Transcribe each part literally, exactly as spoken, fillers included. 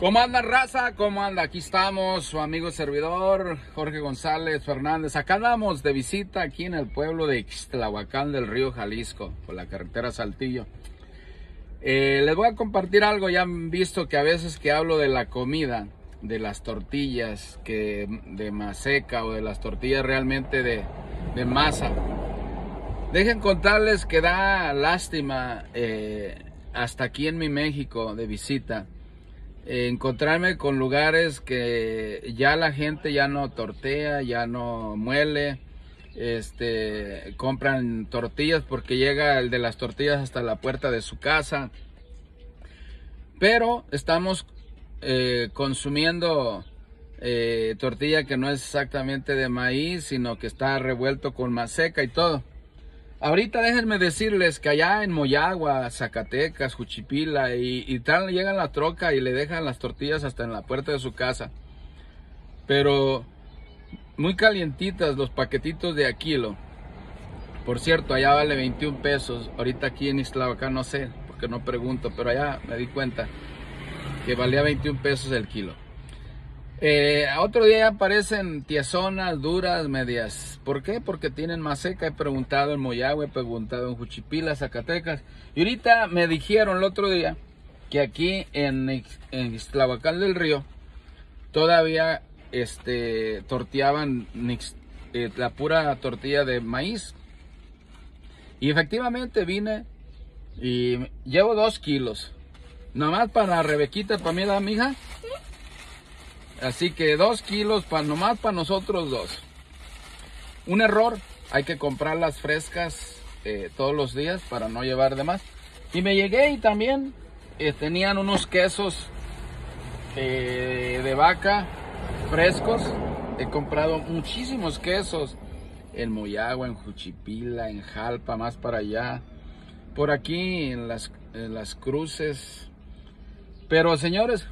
¿Cómo anda, raza? ¿Cómo anda? Aquí estamos, su amigo servidor, Jorge González Fernández. Acá andamos de visita aquí en el pueblo de Ixtlahuacán del Río, Jalisco, por la carretera Saltillo. Eh, les voy a compartir algo. Ya han visto que a veces que hablo de la comida, de las tortillas que de maseca o de las tortillas realmente de, de masa. Dejen contarles que da lástima eh, hasta aquí en mi México de visita. Eh, encontrarme con lugares que ya la gente ya no tortea, ya no muele, este, compran tortillas porque llega el de las tortillas hasta la puerta de su casa, pero estamos eh, consumiendo eh, tortilla que no es exactamente de maíz, sino que está revuelto con maseca y todo. Ahorita déjenme decirles que allá en Moyagua, Zacatecas, Juchipila y, y tal, llegan la troca y le dejan las tortillas hasta en la puerta de su casa. Pero muy calientitas los paquetitos de a kilo. Por cierto, allá vale veintiún pesos. Ahorita aquí en Ixtlahuacán no sé, porque no pregunto, pero allá me di cuenta que valía veintiún pesos el kilo. Eh, otro día aparecen tiezonas, duras, medias. ¿Por qué? Porque tienen maseca. He preguntado en Moyagua, he preguntado en Juchipila, Zacatecas. Y ahorita me dijeron el otro día que aquí en, en Ixtlahuacán del Río todavía este, torteaban eh, la pura tortilla de maíz. Y efectivamente vine y llevo dos kilos. Nomás para Rebequita, para mí, la mija. Así que dos kilos para nomás para nosotros dos. Un error, hay que comprarlas frescas eh, todos los días para no llevar de más. Y me llegué y también eh, tenían unos quesos eh, de vaca frescos. He comprado muchísimos quesos en Moyagua, en Juchipila, en Jalpa, más para allá. Por aquí en las, en las cruces. Pero señores...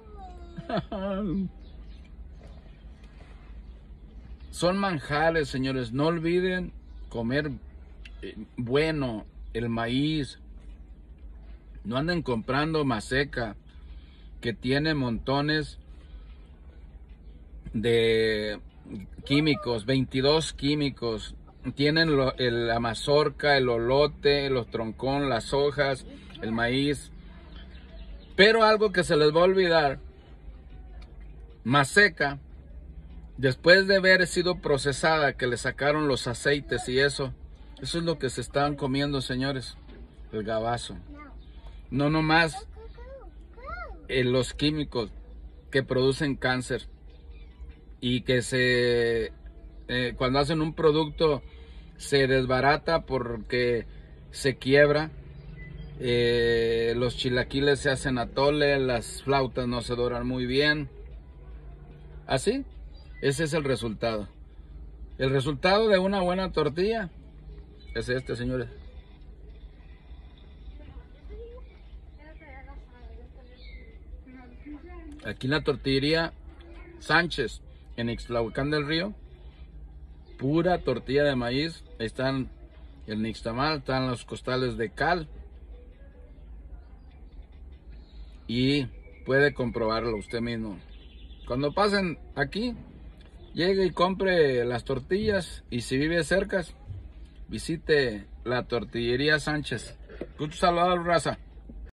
son manjares, señores. No olviden comer eh, bueno, el maíz. No anden comprando maseca que tiene montones de químicos, veintidós químicos. Tienen lo, el, la mazorca, el olote, los troncón, las hojas, el maíz. Pero algo que se les va a olvidar, maseca, después de haber sido procesada, que le sacaron los aceites y eso, eso es lo que se estaban comiendo, señores, el gabazo. No nomás eh, los químicos que producen cáncer y que se, eh, cuando hacen un producto se desbarata porque se quiebra. Eh, los chilaquiles se hacen atole, las flautas no se doran muy bien. Así. Ese es el resultado. El resultado de una buena tortilla es este, señores. Aquí en la tortillería Sánchez, en Ixtlahuacán del Río, pura tortilla de maíz. Ahí están el nixtamal, están los costales de cal. Y puede comprobarlo usted mismo. Cuando pasen aquí, llegue y compre las tortillas, y si vive cerca, visite la tortillería Sánchez. Gusto saludar, raza.